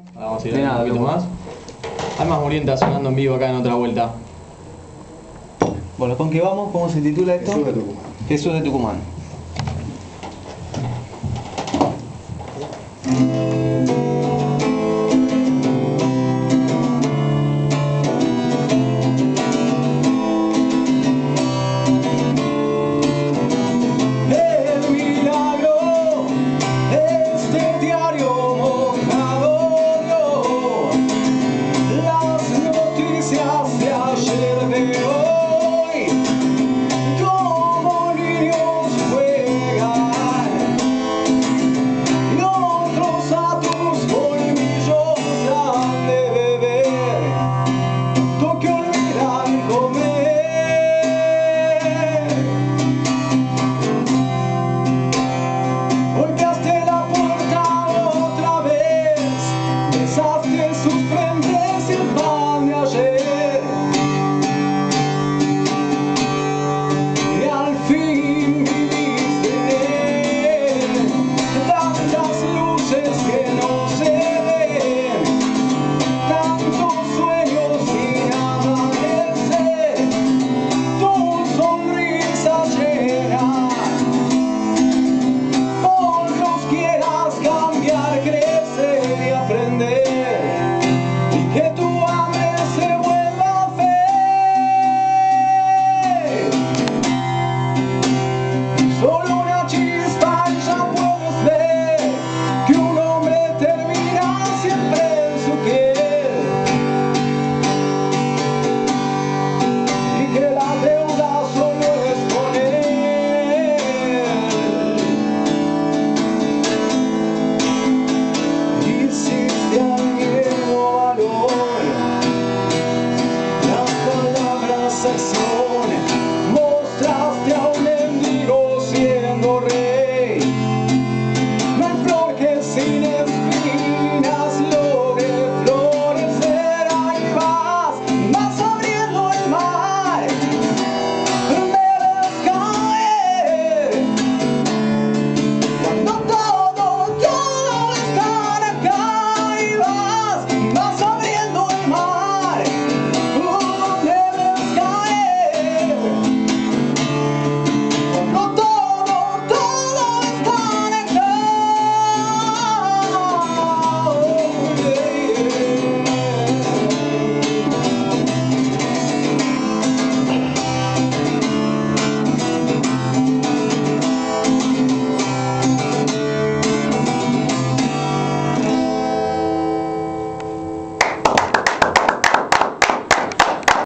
Ahora vamos a ir De un nada, poquito loco. más. Hay más murientas sonando en vivo acá en otra vuelta. Bueno, ¿con qué vamos? ¿Cómo se titula esto? Jesús de Tucumán. Jesús de Tucumán. El milagro, este diario mojado dio las noticias de ayer de hoy, como niños juegan y otros a tus colmillos han de beber, tú que olvidan comer. Golpeaste la puerta otra vez, besaste sus frentes y el pan de ayer. Y al fin viviste en él, tantas luces que no se ven, tantos sueños sin amanecer, tu sonrisa llena. Otros quieras cambiar, crecer y aprender, y que tu